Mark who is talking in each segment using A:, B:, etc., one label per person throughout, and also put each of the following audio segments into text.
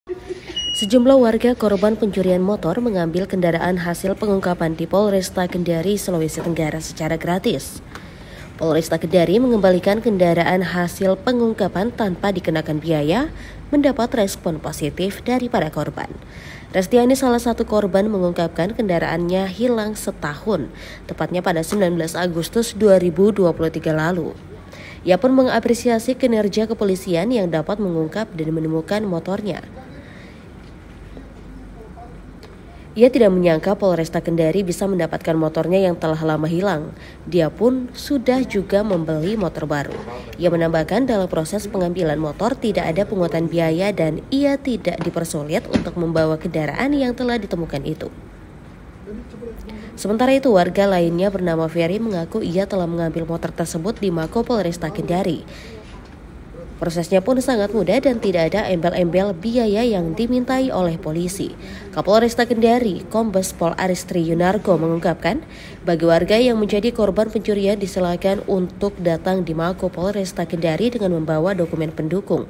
A: Sejumlah warga korban pencurian motor mengambil kendaraan hasil pengungkapan di Polresta Kendari, Sulawesi Tenggara secara gratis. Polresta Kendari mengembalikan kendaraan hasil pengungkapan tanpa dikenakan biaya, mendapat respon positif dari para korban. Restiani, salah satu korban, mengungkapkan kendaraannya hilang setahun, tepatnya pada 19 Agustus 2023 lalu. Ia pun mengapresiasi kinerja kepolisian yang dapat mengungkap dan menemukan motornya. Ia tidak menyangka Polresta Kendari bisa mendapatkan motornya yang telah lama hilang. Dia pun sudah juga membeli motor baru. Ia menambahkan dalam proses pengambilan motor tidak ada pungutan biaya dan ia tidak dipersulit untuk membawa kendaraan yang telah ditemukan itu. Sementara itu, warga lainnya bernama Ferry mengaku ia telah mengambil motor tersebut di Mako Polresta Kendari. Prosesnya pun sangat mudah dan tidak ada embel-embel biaya yang dimintai oleh polisi. Kapolresta Kendari, Kombes Pol Aristri Yunarko, mengungkapkan, bagi warga yang menjadi korban pencurian disilakan untuk datang di Mako Polresta Kendari dengan membawa dokumen pendukung.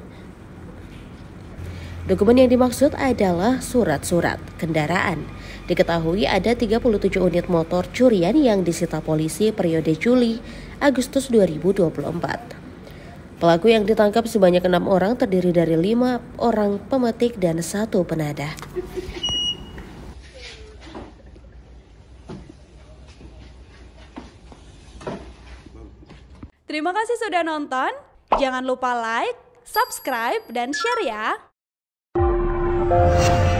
A: Dokumen yang dimaksud adalah surat-surat kendaraan. Diketahui ada 37 unit motor curian yang disita polisi periode Juli-Agustus 2024. Pelaku yang ditangkap sebanyak 6 orang terdiri dari 5 orang pemetik dan 1 penadah.
B: Terima kasih sudah nonton. Jangan lupa like, subscribe, dan share ya.